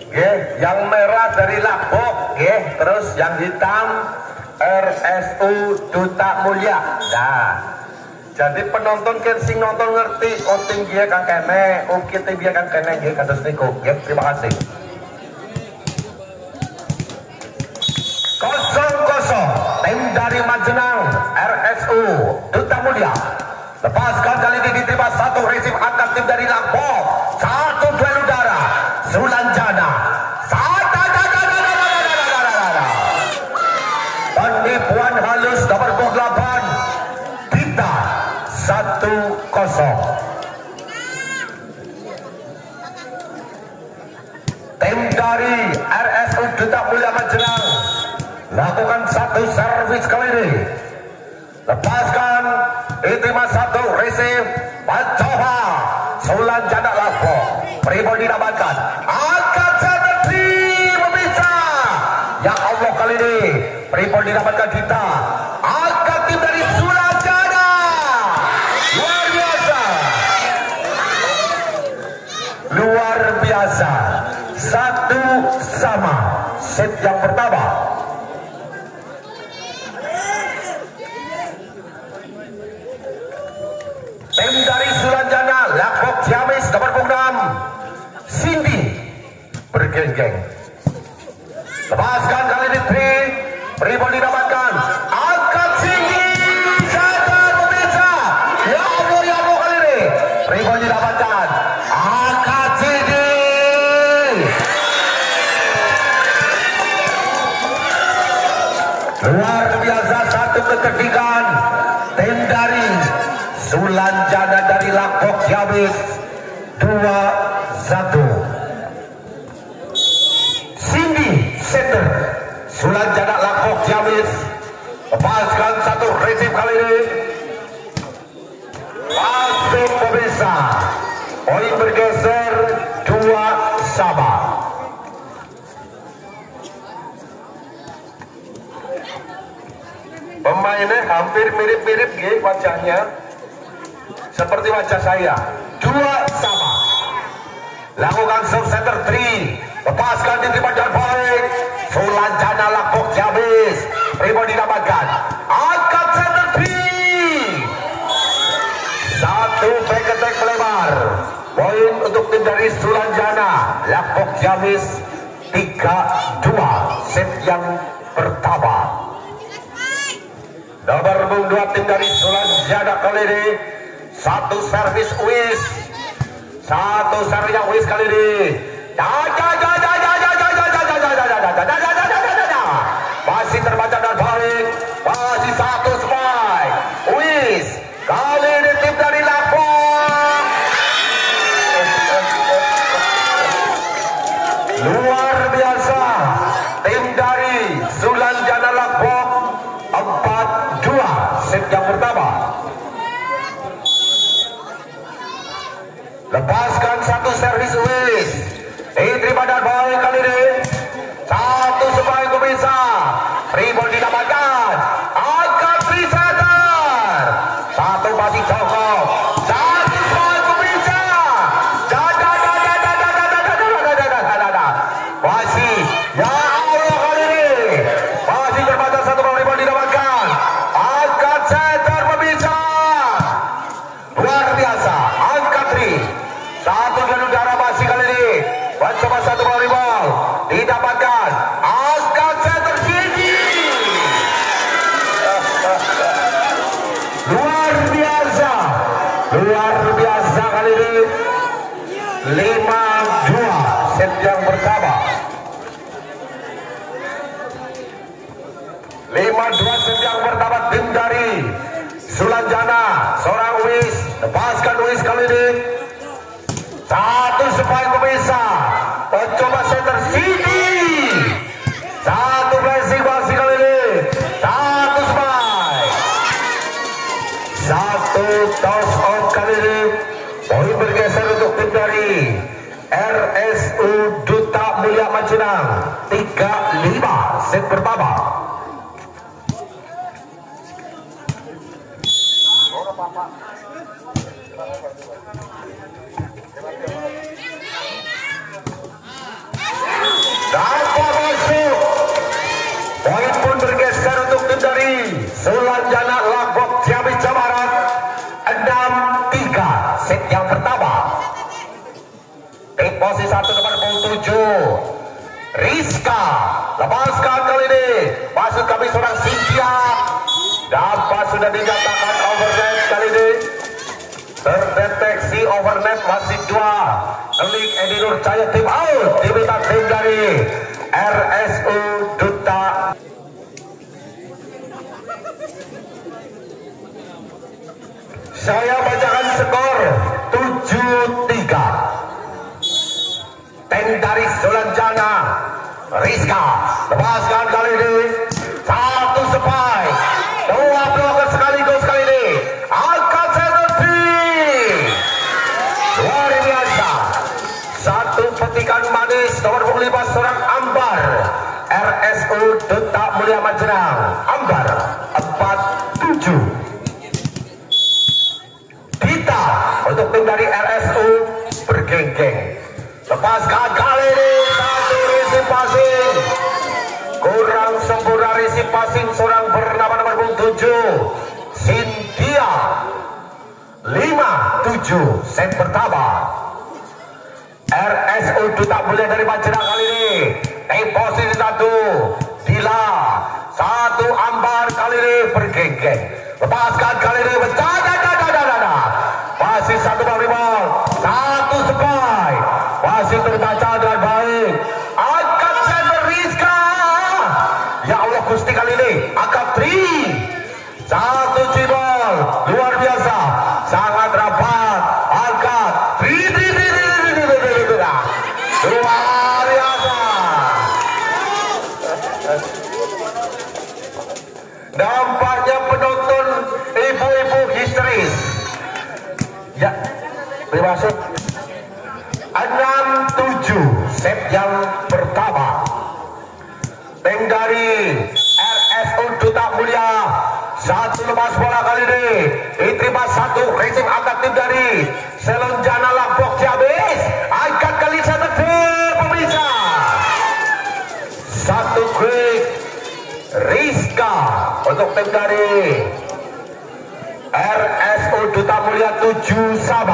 Yang merah dari Lakbok, terus yang hitam RSU Duta Mulia. Nah, jadi penonton kan sing nonton ngerti, tinggi kang kene, kita biar kang kene, kados niku. Terima kasih. 0-0 tim dari Majenang RSU Duta Mulia. Lepaskan kali ini diterima satu resim angkat tim dari Lakbok. Satu duel udara Sulanjana. Penipuan halus nomor 8 Dita 1-0. Tim dari RSU Duta Mulia Majenang lakukan satu servis kali ini. Lepaskan, diterima satu receive, mencoba Sulanjana Lakbok. Pribon didapatkan, angkat center pemirsa. Ya Allah, kali ini Pribon didapatkan Dita. Angkat tim dari Sulanjana. Luar biasa. Luar biasa. 1-1 set yang pertama. Tim dari Sulanjana Lakbok Ciamis nomor 6 Cindy bergenggeng. Lepaskan kali ini Pribon didapatkan. Angkat Cindy. Sadar pemirsa. Ya Allah kali ini Pribon didapatkan. Angkat Cindy. Luar biasa, satu ketertiban tim dari Sulanjana dari Lakbok Ciamis 2-1. Cindy center Sulanjana Lakbok Ciamis. Lepaskan satu receive kali ini. Masuk pemirsa. Poin bergeser 2-2. Pemainnya hampir mirip-mirip wajahnya. Seperti wajah saya. 2-2. Lakukan sub center 3. Lepaskan diterima dan baik. Sulanjana Lakbok Ciamis. Pribon didapatkan. Angkat center 3. Satu back attack melebar. Poin untuk tim dari Sulanjana Lakbok Ciamis 3-2 set yang pertama. Nomor 2 tim dari Sulanjana kali ini. Satu servis Uis. Satu servisnya Uis kali ini. Masih terbaca dan balik. Masih satu spike. Uis. Kali ini tim dari Lakbok. Luar biasa. Tim dari Sulanjana Lakbok 4-2 set yang pertama. Lepaskan satu servis Uis. Diterima dan baik kali ini. Satu spike pemirsa. Pribon didapatkan. Angkat Triseter. Satu masih cokok. Satu spike pemirsa. Masih. Ya Allah kali ini. Masih terbatas satu Pribon didapatkan. Angkat center pemirsa. Luar biasa. Angkat Tri. Satu dan udara masih kali ini. Mencoba satu volleyball. Didapatkan. Angkat center Cindy. Luar biasa. Luar biasa kali ini. 5-2 set yang pertama. 5-2 set yang pertama tim dari Sulanjana. Seorang Uis. Lepaskan Uis kali ini. Satu spike pemirsa. Mencoba center Cindy. Satu blessing masih kali ini. Satu spike. Satu toss out kali ini. Poin bergeser untuk tim dari RSU Duta Mulia Majenang. 3-5 set pertama. set yang pertama. Di posisi 1 nomor 7 Rizka, lepaskan kali ini, maksud kami seorang Cynthia, dapat sudah dinyatakan overnet kali ini, terdeteksi overnet masih 2, Elik Edi Nur Cahaya tim out, diminta tim dari RSU Duta. Saya bacakan skor 7-3. Tank dari Sulanjana, Rizka, lepaskan kali ini, 1 spike, 2 blocker sekaligus kali ini, angkat center luar biasa, 1 petikan manis nomor 5 seorang Ambar, RSU Duta Mulia Majenang, Ambar 47. Dita untuk tim dari RSU bergeng-geng, lepaskan kali ini, 1 receive passing, kurang sempurna receive passing seorang bernama nomor 7 Cynthia. 5-7 set pertama. RSU Duta Mulia dari Majenang kali ini di posisi 1 Dila, 1 Ambar kali ini bergeng-geng, lepaskan kali ini, masih 1 volleyball, 1 spike, masih terbaca dengan baik, angkat center Rizka, ya Allah Gusti kali ini, angkat 3, 1 cibol, luar biasa, sangat rapat, angkat 3, luar biasa. Nampaknya penonton ibu-ibu histeris. Ya, terima kasih. 6-7 set yang pertama. Tank dari RSU Duta Mulia, 1 lepas bola kali ini, diterima 1 racing angkat tim dari Selonjana Lampok Ciamis, angkat kali 1 pemirsa, 1 quick Rizka untuk tim dari RSU Duta Mulia. 7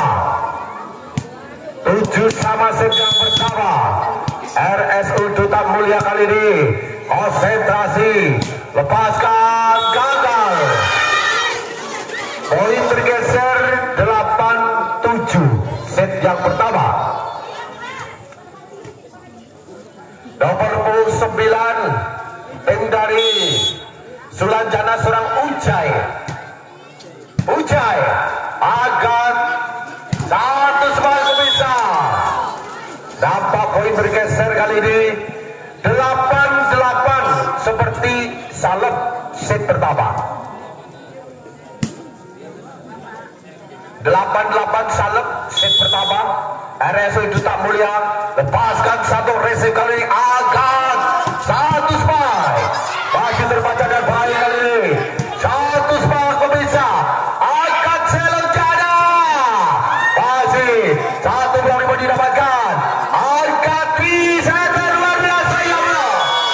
sama set yang pertama. RSU Duta Mulia kali ini konsentrasi, lepaskan, gagal, poin bergeser 8-7 set yang pertama. Nomor 9 tim dari Sulanjana seorang Ujai agar 1 semangat bisa, dampak poin bergeser kali ini 8-8 seperti salep set pertama. 8-8 salep set pertama. RSU Duta Mulia lepaskan 1 racing kali ini, angkat 1 spike, masih terbaca dan baik kali ini, 1 spike pemirsa, angkat Selonjana, masih 1 bola didapatkan, angkat bisa luar biasa ya Allah.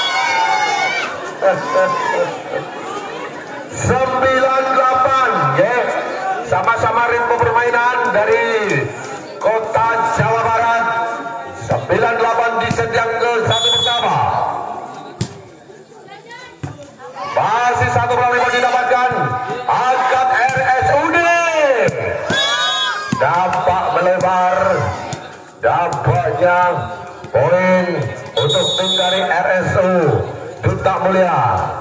9-8 ya, sama-sama ritme permainan dari Kota Jawa Barat. 9-8 di set yang ke-1 pertama. Masih 1 bola didapatkan, angkat RSUD, dampak melebar, dampaknya poin untuk tim dari RSU Duta Mulia.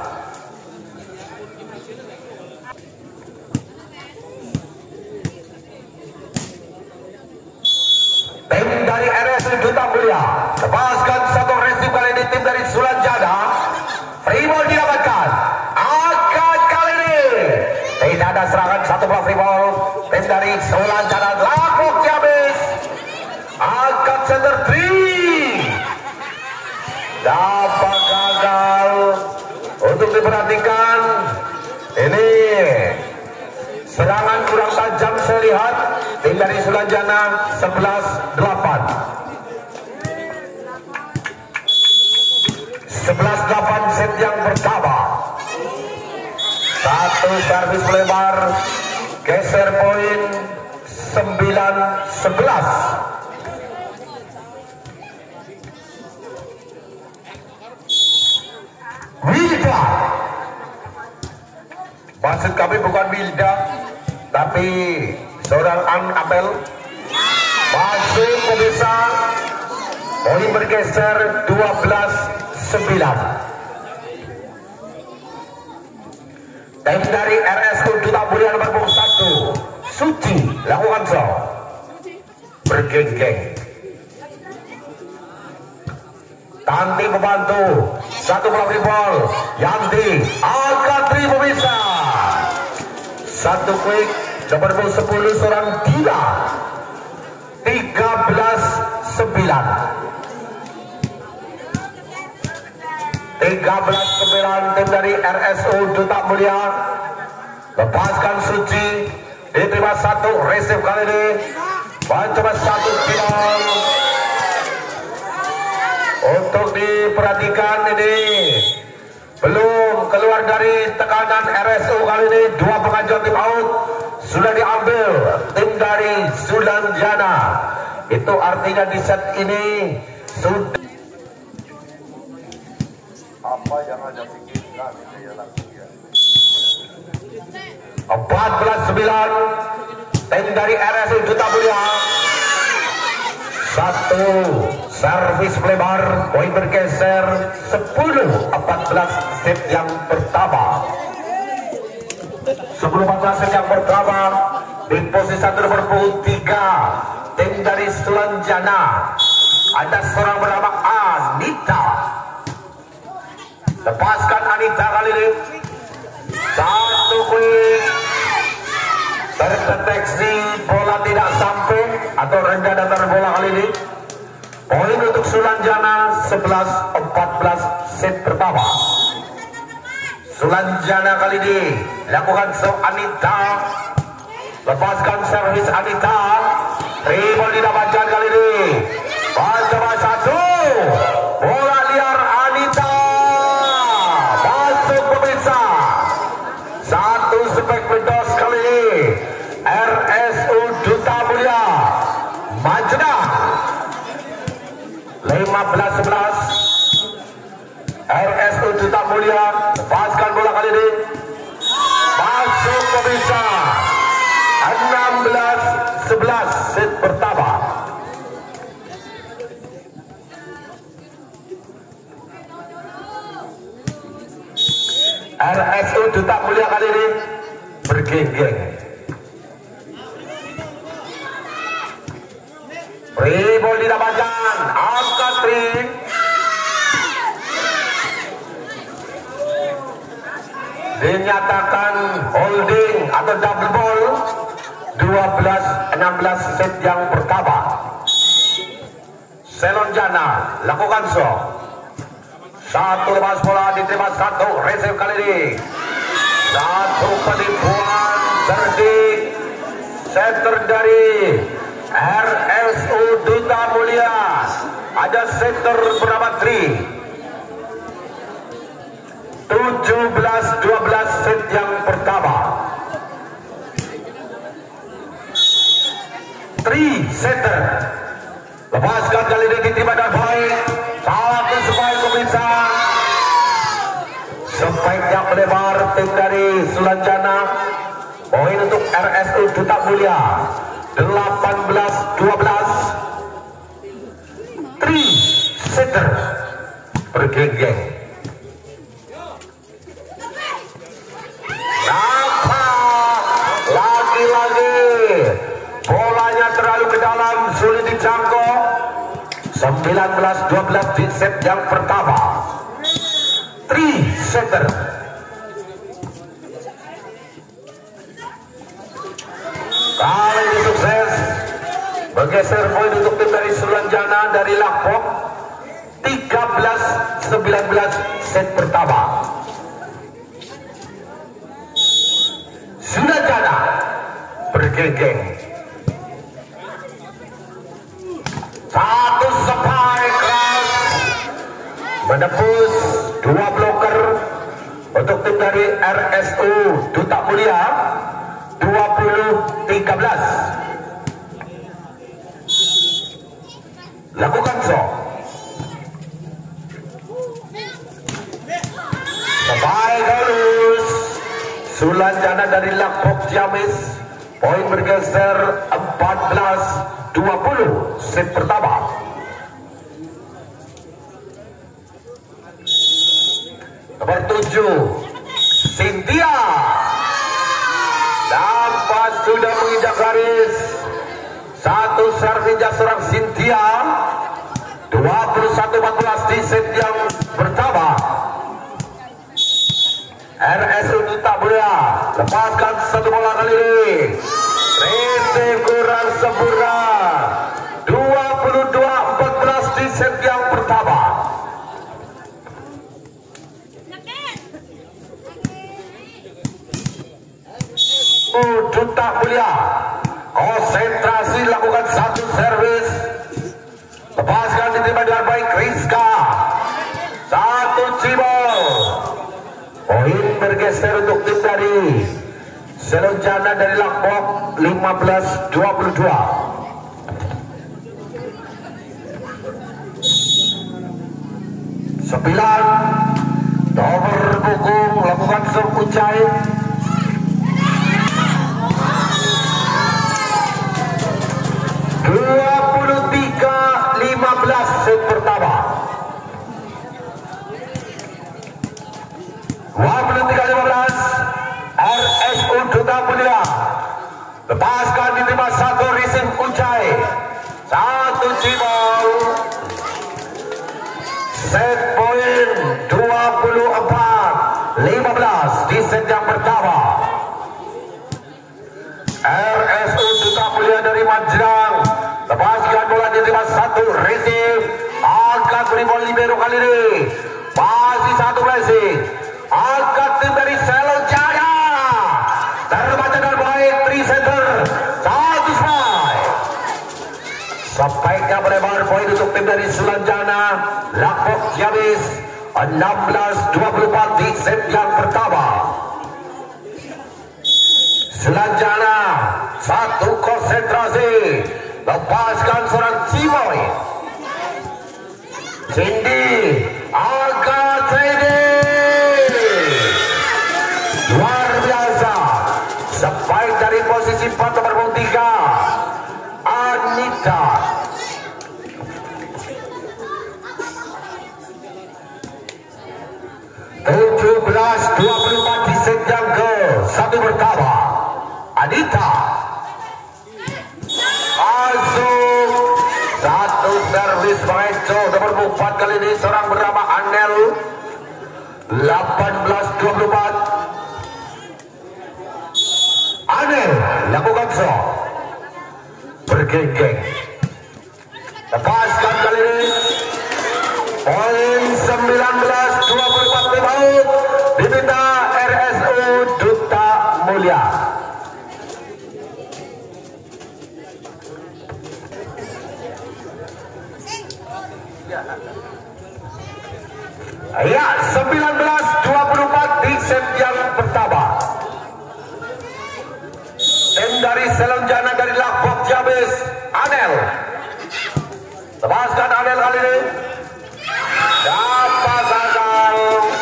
Tim dari RSU Duta Mulia lepaskan 1 receive kali ini, tim dari Sulanjana, free ball didapatkan, angkat kali ini, tidak ada serangan, 1 bola free ball, tim dari Sulanjana Lampok Ciamis, angkat center 3, dapat gagal. Untuk diperhatikan, ini serangan kurang tajam saya lihat, tim dari Sulanjana 11-8. 11-8 set yang pertama. 1 servis melebar, geser poin 9-11. Wilda, maksud kami bukan Wilda tapi seorang Anabel. Masuk pemirsa, poin bergeser 12-9. Tim dari RSU Duta Mulia nomor 1 Suci lakukan so bergeng-geng. Tanti membantu satu bola ball. Yanti angkat 3 pemirsa. Satu quick nomor 10 seorang Dila. 13-9. 13-9 tim dari RSU Duta Mulia. Lepaskan Suci, diterima satu, receive kali ini mencoba satu final. Untuk diperhatikan ini belum keluar dari tekanan RSU kali ini. 2 pengajuan tim out sudah diambil tim dari Sulanjana. Itu artinya di set ini sudah apa yang ada pikirkan saya langsung ya. 14-9 tim dari RSU Duta Mulia. Satu servis lebar, poin bergeser 10-14 set yang pertama. 10-14 set yang pertama. Di posisi 1 nomor 3 tim dari Sulanjana. Ada seorang bernama Anita. Lepaskan Anita kali ini. Satu quick. Terdeteksi bola tidak sampai atau rendah datar bola kali ini. Poin untuk Sulanjana 11-14 set pertama. Sulanjana kali ini lakukan so Anita. Lepaskan servis Anita. Ribon didapatkan kali ini. Coba satu. Bola liar Anita. Masuk pemirsa. Satu spek pedos kali ini. RSU Duta Mulia Majdah 15-11. RSU Duta Mulia lepaskan bola kali ini. Masuk pemirsa. 16-11 set pertama. RSU Duta Mulia kali ini bergeng-geng. Ribol didapatkan, angkat 3. Dinyatakan holding atau double ball. 12-16 set yang pertama. Sulanjana lakukan so. Satu lepas bola diterima satu, receive kali ini. Satu penipuan cerdik. Center dari RSU Duta Mulia. Ada center bernama Tri. 17-12 set yang pertama. Tri center. Lepaskan kali ini diterima dan baik. Satu spike pemirsa. Spike yang melebar tim dari Sulanjana. Poin untuk RSU Duta Mulia 18-12. Tri center bergeng-geng. Lagi-lagi bolanya terlalu ke dalam, sulit dijangkau. 19-12 di set yang pertama. Tri center. Kali ini sukses bergeser poin untuk tim dari Sulanjana dari Lakpok. 13-19 set pertama. Sulanjana bergeng-geng. Satu spike keras menembus 2 bloker untuk tim dari RSU Duta Mulia. 20-13. lakukan so. Baik halus. Sulanjana dari Lakpok Ciamis. Poin bergeser 14-20 set pertama. Nomor 7 Cynthia dapat sudah menginjak garis. Satu servis seorang Cynthia 21-14 di set yang pertama. RSU Duta Mulia lepaskan satu bola kali ini. Receive kurang sempurna. 22-14 di set yang pertama. Duta Mulia konsentrasi lakukan satu servis. Lepaskan diterima dengan baik Rizka. Satu cibol. Poin bergeser untuk tim dari Seloljana dari Lakpok 15-22. Sembilan nomor punggung lakukan serve Ucai. 23-15 set pertama. 23-15 RSU Duta Mulia lepaskan diterima satu receive Ucai. Satu cibol. Set poin 24-15 di set yang pertama. RSU Duta Mulia dari Magelang lepaskan bola diterima satu receive. Angkat rebound libero kali ini. Masih satu blessing. Angkat tim dari Seloljana. Terbaca dengan baik 3 center. Satu spike. Spike-nya melebar poin untuk tim dari Seloljana. Lakpok Ciamis 16-24 di set yang pertama. Seloljana satu konsentrasi. Lepaskan seorang Cimoy. Cindy angkat Cindy. Luar biasa. Spike dari posisi 4 nomor 3 Anita. (17-24) di set yang ke satu pertama. Anita masuk satu servis Maestro nomor 4 kali ini seorang bernama Anel. 18-24 Anel lakukan so bergenggeng. Lepaskan kali ini. Poin 19-24 rebound diminta RSU Duta Mulia. Ya, 19-24 di set yang pertama. Tim dari Seloljana dari Lakpok Ciamis, Anel. Lepaskan Anel kali ini. Dapat gagal.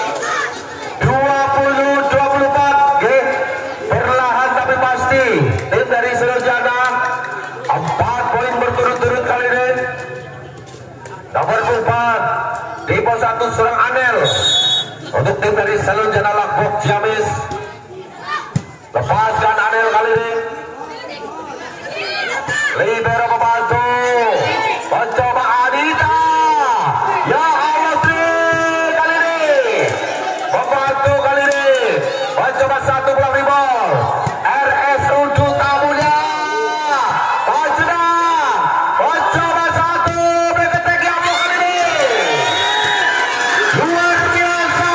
20-24. Perlahan tapi pasti. Tim dari Seloljana 4 poin berturut-turut kali ini. Nomor 4 di pos 1 seorang Anel untuk tim dari Seloljana Lakpok Ciamis. Lepaskan Anel kali ini. Libero membantu. Mencoba Anita. Ya Allah, kali ini membantu kali ini. Mencoba satu bola rebound. RSU Duta Mulia. Mencoba satu. Berketek yang kali ini. Luar biasa.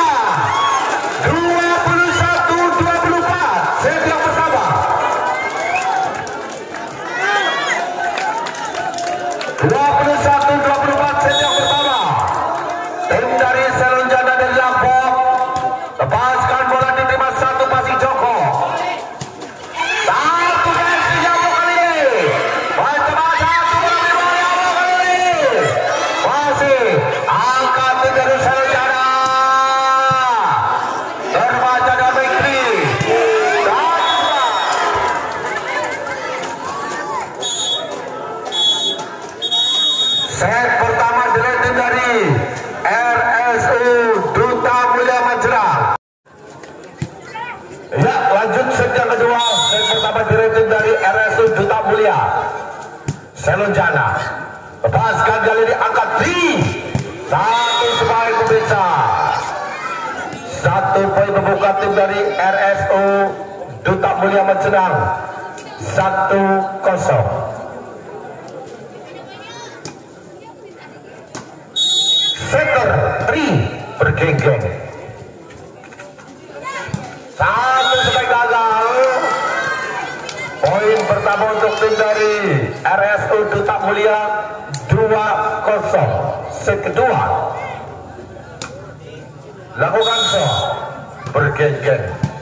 21-24 set yang pertama. 21-24 set yang pertama. Tim dari Seloljana dan Lakpok lepaskan bola diterima satu pasti Joko. Satu versi Joko kali ini. Mencoba satu bola rebound Joko kali ini. Set pertama dilatih dari RSU Duta Mulia Macerang. Ya, lanjut set yang kedua. Set pertama dilatih dari RSU Duta Mulia Selonjana. Lepaskan kali ini angkat 3. Satu sebagai pemirsa. 1 poin membuka tim dari RSU Duta Mulia Macerang. 1-0. Setter 3 bergenggeng. 1 sebagai gagal. Poin pertama untuk tim dari RSU Duta Mulia 2-0. Set kedua. Lakukan so bergenggeng.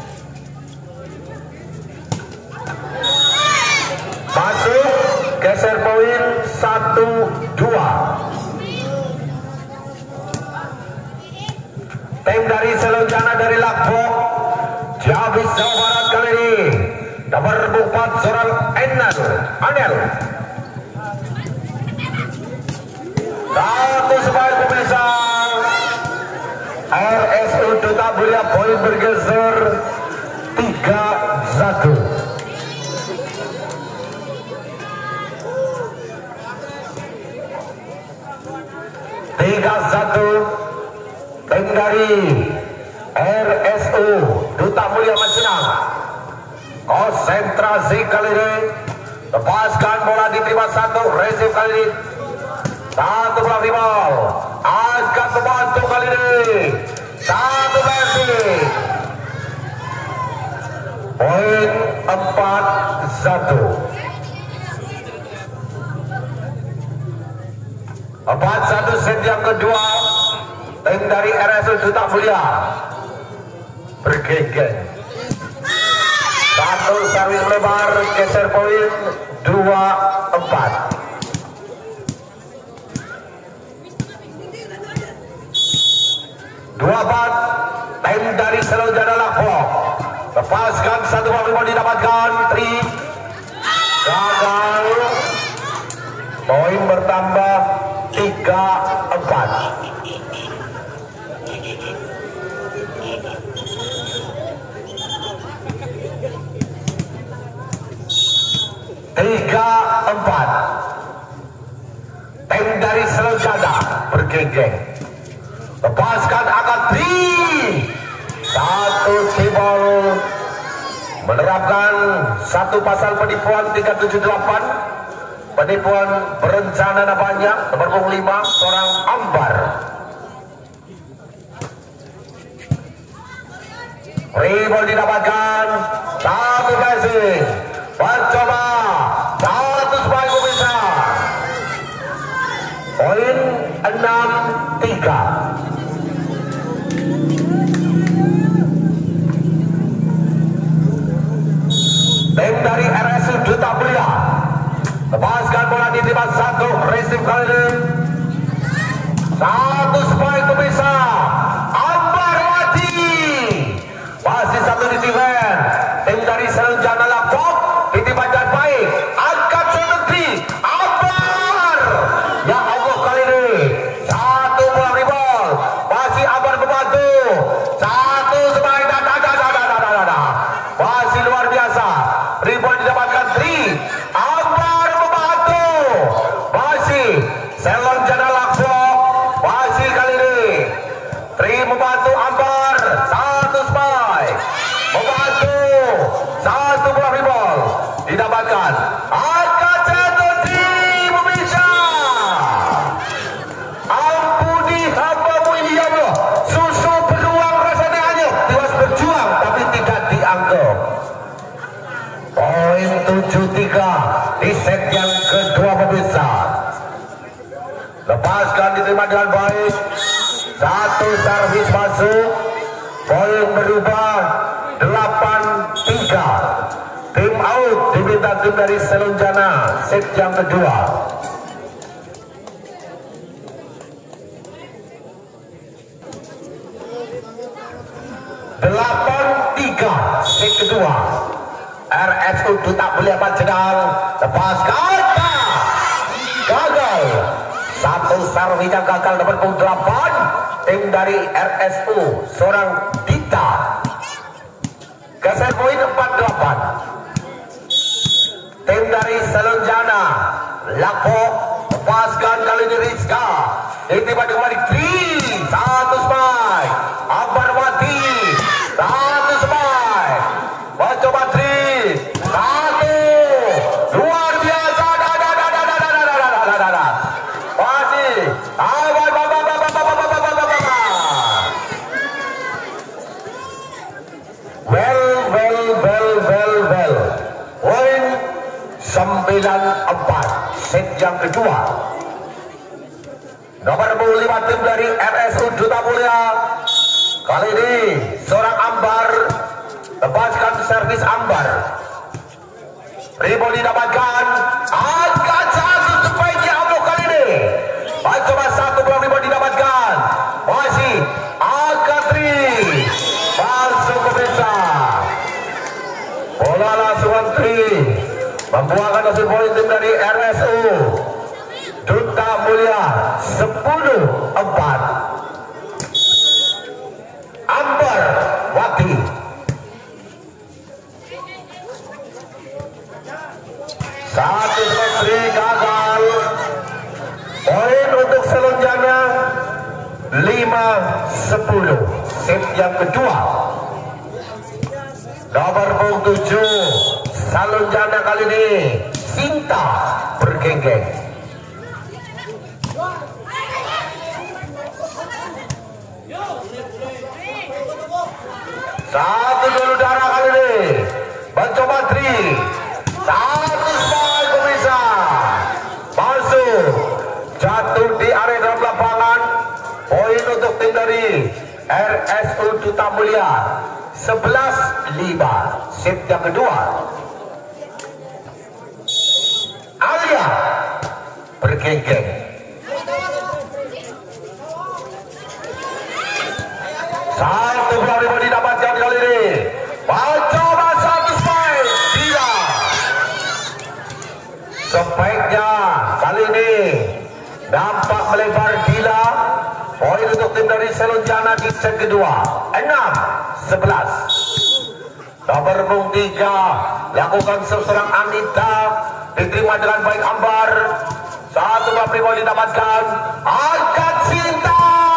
Masuk, geser poin 1-2. Tim dari Selonjana dari Lakbok Ciamis Jawa Barat kali ini nomor 4 seorang Anel. 1 sebagai pemirsa. RSU Duta Mulia poin bergeser 3-1. Tim dari RSU Duta Mulia Macerang konsentrasi kali ini. Lepaskan bola diterima 1. Resip kali ini 1 bola rival. Angkat membantu kali ini 1 resip. Poin 4-1. 4-1 set yang kedua. Tim dari RSU Duta Mulia bergenggeng. 1 servis lebar, geser poin 2-4. 2-4. Tim dari Selonjana Lakbok lepaskan 1 bola didapatkan 3. Gagal. Poin bertambah 3-4. 3-4. Tim dari Selonjana bergenggeng. Lepaskan angkat 3. 1 cebol menerapkan 1 pasal penipuan 378. Penipuan berencana banyak. Nomor 5 seorang Ambar. Rebound didapatkan 1 passing. Mencoba 1 sebagai pemirsa. Poin 6-3. Tim dari RSU Duta Mulia lepaskan bola diterima 1. Resip kali ini 1 sebagai pemirsa. Ambar mati. Masih 1 di defense. Tim dari Selonjana Lakbok ditibahkan baik. Angkat 1-3. Ambar. Ya Allah kali ini 1 bola rebound. Masih Ambar membantu. 1 sebagai masih luar biasa. Rebound didapatkan 3. Ambar membantu. Masih Selonjana Lakbok. Masih kali ini 3 membantu Ambar. 1 spike. Membantu. 1 bola rebound didapatkan. Angkat 1-3 pemirsa. Ampuni hambamu ini ya Allah. Susu beruang rasanya hanya tiwas berjuang tapi tidak dianggap. Poin 7-3 di set yang kedua pemirsa. Lepaskan diterima dengan baik. 1 servis masuk. Poin berubah 8-3. Tim out diminta tim dari Selonjana set yang kedua. 8-3 set kedua. RSU Duta Mulia Macerang lepaskan gagal. Sarwija gagal nomor 8 tim dari RSU seorang Dita geser poin 48 tim dari Selonjana Lapo lepaskan kali ini Rizka tiba kembali 3 satu spike Ambarwati satu spike mencoba 3 satu luar biasa masih well poin 9-4 set yang kedua nomor 5 tim dari RSU Duta Mulia kali ini seorang Ambar lepaskan servis Ambar rebound didapatkan angkat satu sebaiknya Ambo kali ini coba satu belum rebound didapatkan masih angkat 3 langsung pemirsa bola langsung 3 membuahkan hasil poin tim dari RSU Duta Mulia 10-4 Ambar Wati satu menteri gagal poin untuk Selonjana 5-10 set yang kedua nomor 7 Selonjana kali ini Sinta bergenggeng satu dulu darah kali ini mencoba 3 satu spike pemirsa masuk jatuh di area dalam lapangan poin untuk tim dari RSU Duta Mulia 11-5 set yang kedua Alia bergenggeng satu bola didapatkan kali ini mencoba satu spike tidak spike-nya kali ini nampak melebar gila poin untuk tim dari Selonjana di set kedua 6-11 nomor 3 lakukan seorang Anita diterima dengan baik Ambar satu bola didapatkan angkat Sinta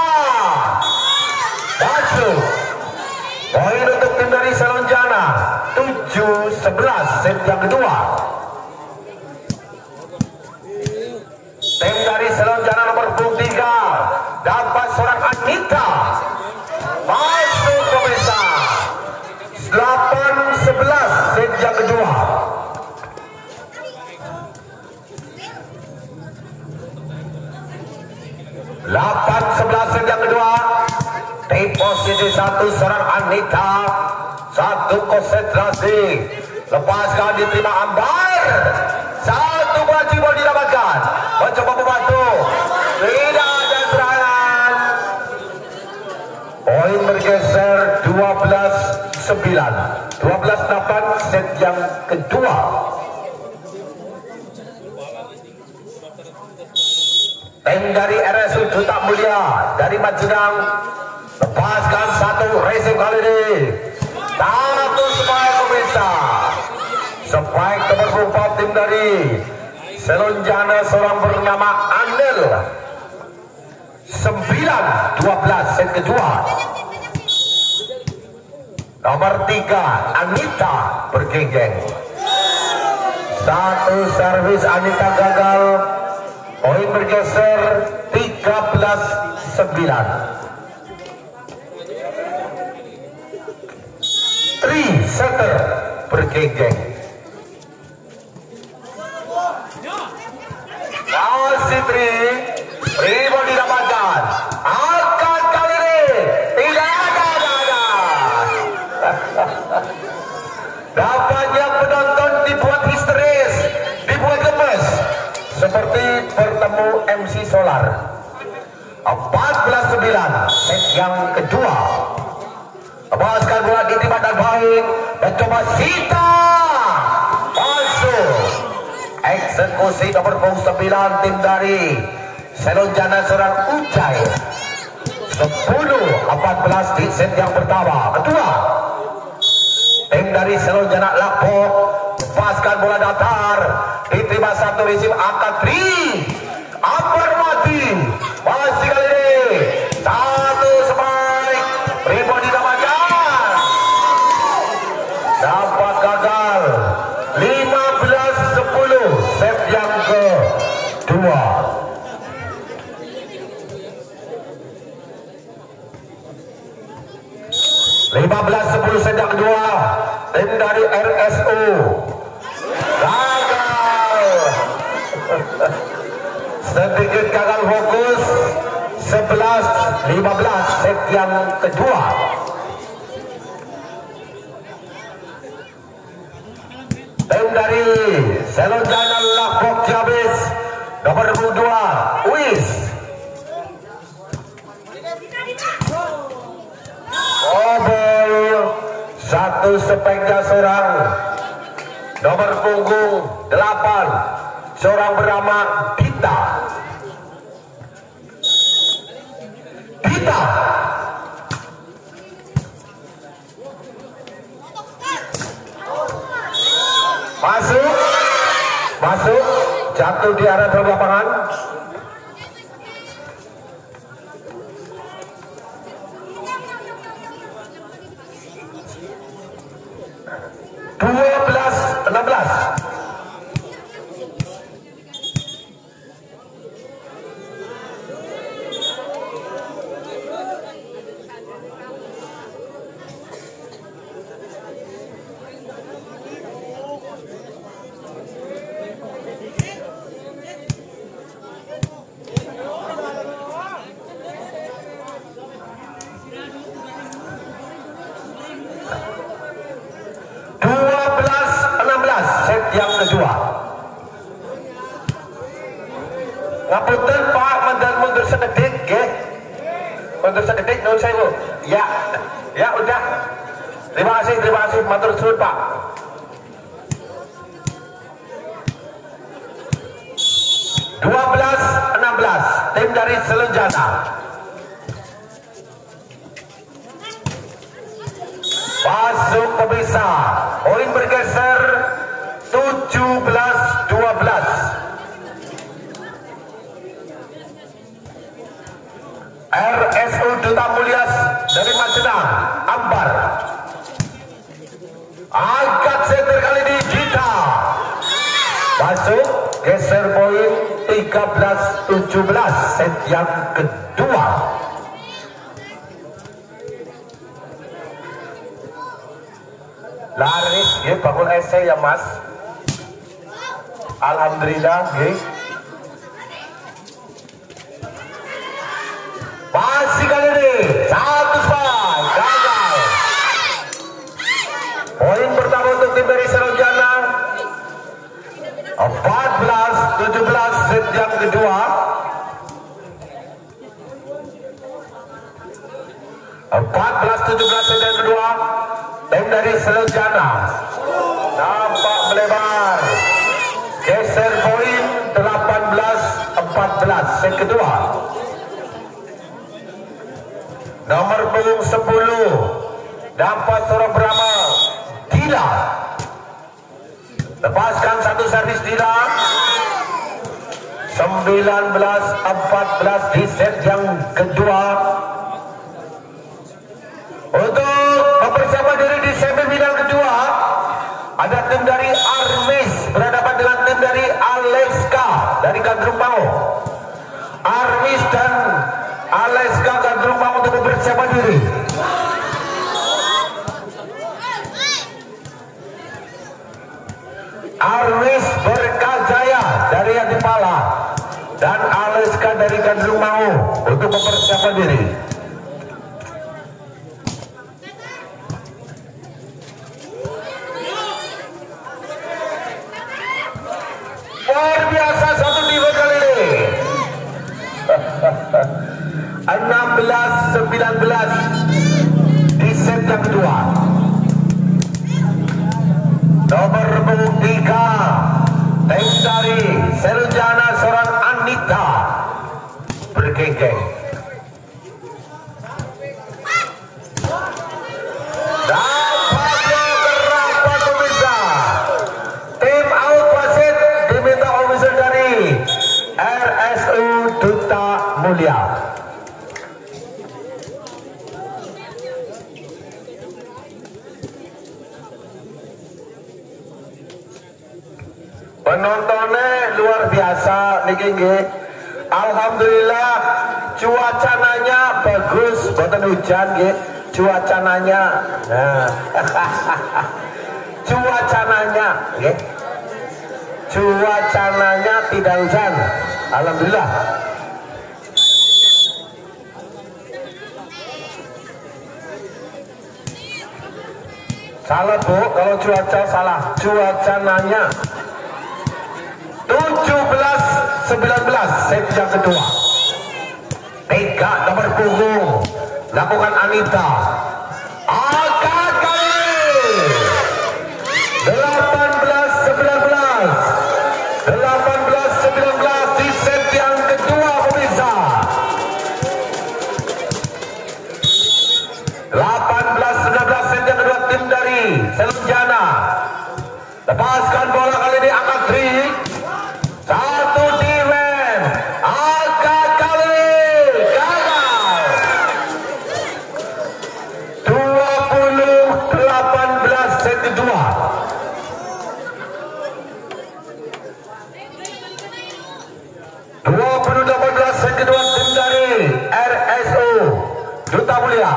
masuk poin untuk tim dari Selonjana 7-11 set yang kedua tim dari Selonjana nomor 3 dapat seorang Anita masuk pemirsa 8-11 set yang kedua 8-11 set yang kedua di posisi 1 serang Anita satu konsentrasi lepaskan diterima Ambar satu bola didapatkan mencoba membantu tidak ada serangan poin bergeser 12-8 set yang kedua tim dari RSU Duta Mulia dari Majenang lepaskan satu racing kali ini satu spike pemirsa spike nomor 4 tim dari Selonjana seorang bernama Anel 9-12 set kedua nomor 3 Anita bergenggeng satu servis Anita gagal poin bergeser 13-9 setter bergenggeng masih 3 rebound didapatkan angkat kali ini tidak ada dapatnya penonton dibuat histeris dibuat gemes seperti bertemu MC Solar 14-9 set yang kedua lepaskan bola di timbangan baik dan coba Sita masuk eksekusi nomor 9 tim dari Selonjana seorang Ucai. 10-14 di set yang pertama. Kedua, tim dari Selonjana Lapo lepaskan bola datar, diterima satu resim angkat 3 Akbar mati. Masih kali ini satu spike rebound didapatkan, dapat gagal. 15-10 set yang kedua. 15-10 set yang kedua. Tim dari RSU gagal. Sedikit gagal fokus. 11-15 set yang kedua. Tim dari Selonjana Lapok Jabis nomor 2 Uis. Satu speknya seorang nomor punggung 8, seorang bernama Dita. Masuk jatuh di area dalam lapangan. 12-16. Yang kedua, ngapunten Pak, mundur sedetik, ke? Mundur sedetik, non saya Bu. Ya udah. Terima kasih, matur suwun Pak. (12-16) tim dari Selonjana. Masuk pemirsa, poin bergeser 17-12. RSU Duta Mulyas dari Majenang, Ambar. Angkat setter kali ini Dita. Masuk, geser poin 13-17 set yang kedua. Laris, ya bangun esai ya Mas. Alhamdulillah, ya. Masih kali ini satu spike gagal. Poin pertama untuk tim dari Selonjana. 14-17 set yang kedua. 14-17 set yang kedua. Tim dari Selonjana nampak melebar. Geser poin 18-14 set kedua. Nomor punggung 10 dapat seorang bernama Dila. Lepaskan satu servis Dila. 19-14 di set yang kedua. Untuk mempersiapkan diri di semifinal kedua, ada tim dari Armis berhadapan dengan tim dari Aleska dari Gandrung Mau. Armis dan Aleska Gandrung Mau untuk mempersiapkan diri. Armis Berkajaya dari Yatipala dan Aleska dari Gandrung Mau untuk mempersiapkan diri. Luar biasa satu tiga kali ini. 16-19 di set yang kedua. Nomor punggung 3 tim dari Selonjana seorang Anita. bergeng-geng. Dampaknya kerapat pemirsa. Tim out wasit diminta official dari RSU Duta Mulia. Penontonnya luar biasa niki nggih. Alhamdulillah cuacananya bagus, boten hujan nggih. Cuacananya. Nah. Cuacananya nggih. Cuacananya tidak hujan. Alhamdulillah. Salah Bu, kalau cuaca salah. Cuacananya 17-19 set yang kedua. Tiga nomor punggung lakukan Anita. Angkat kali 18-19 di set yang kedua pemirsa. 18-19 set yang kedua tim dari Selunjana. Lepaskan bola kali ini angkat 3. Satu defense, angkat kali, gagal. 20-18 set kedua. 20-18 set kedua tim dari RSU Duta Mulia.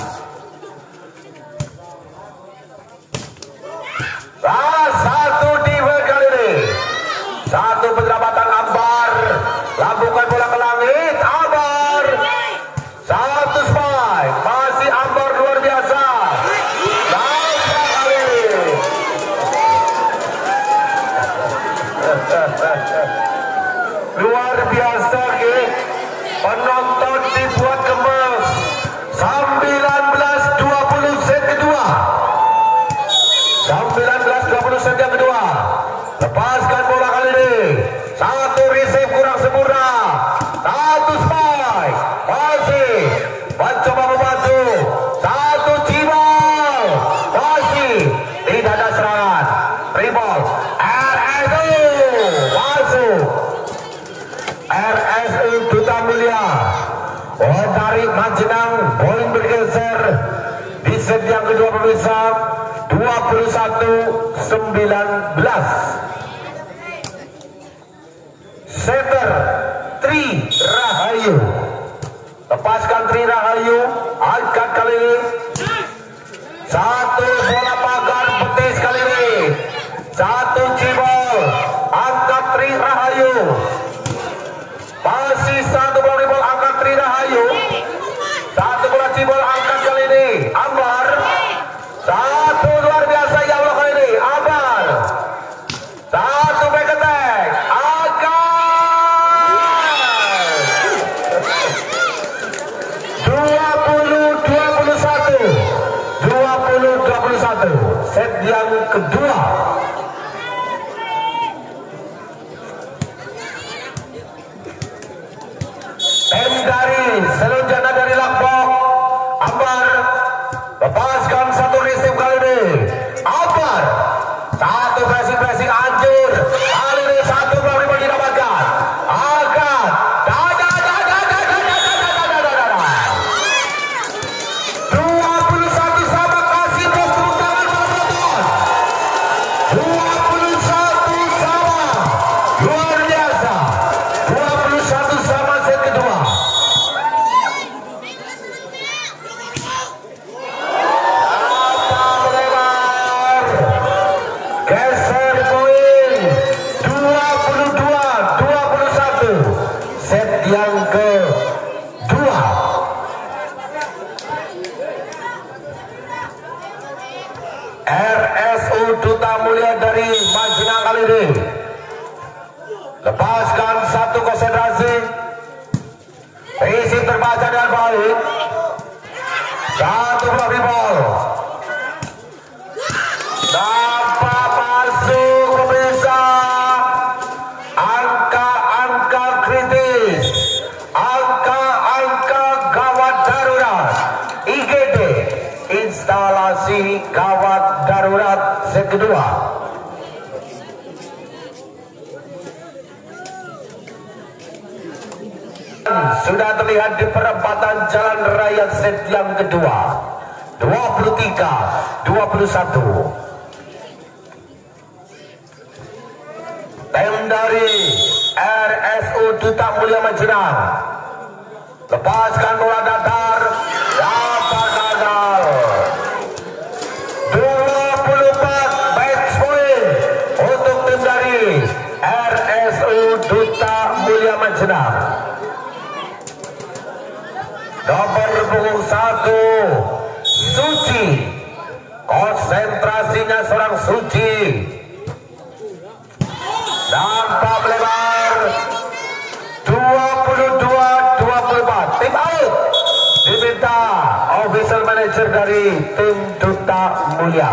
Satu defense kali ini. Satu penyelamatan Ambar, lambungkan bola ke langit, Ambar. Satu spike, masih Ambar luar biasa. Nampak kali. Luar biasa ke. Penonton dibuat gemes. 19-20 set kedua. 19-20 set yang kedua. Lepaskan bola kali ini. Satu receive kurang sempurna. Satu spike. Masih mencoba membantu. Satu cibol. Masih tidak ada serangan. Ribol. RSU masuk. RSU Duta Mulia. Oh, dari Majenang. Poin bergeser di set yang kedua pemirsa. 21-19. Setter Tri Rahayu. Lepaskan Tri Rahayu. Angkat kali ini. Satu bola pagar betis kali ini. Satu cibol. Angkat Tri Rahayu. Masih satu bola cibol. Angkat Tri Rahayu. Satu bola cibol. Angkat kali ini. Ambar. Satu luar biasa ya Allah kali ini. Ambar. Satu back attack. Angkat. 20-21. Set yang kedua. Tim dari Selunjana dari Lombok. Ambar. Lepaskan satu receive kali ini. Ambar. Satu pressing hancur. Kali ini satu bola didapatkan. Angkat. 21 sama, kasih bos tepuk tangan penonton. 21 sama. Luar biasa. 21 sama set kedua. Geser poin 22-21 set yang kedua. RSU Duta Mulia dari Majenang kali ini. Lepaskan satu konsentrasi. Isi terbaca dengan baik. Satu fluffy ball. Dapat masuk pemirsa. Angka kritis. Angka set kedua. Sudah terlihat di perempatan jalan raya set yang kedua. 23-21. Tim dari RSU Duta Mulia Majenang lepaskan bola datar, dapat gagal. 24 match point untuk tim dari RSU Duta Mulia Majenang. Nomor punggung 1 Suci, konsentrasinya seorang Suci. Dampak lebar 22-24. Tim out diminta official manager dari tim Duta Mulia.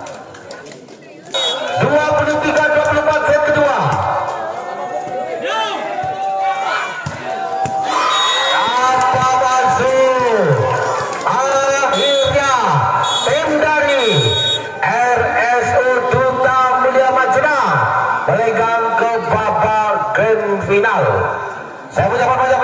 23-24 set kedua. Apa masuk? Akhirnya tim dari RSU Duta Mulia Majenang melenggang ke babak grand final. Saya ucapkan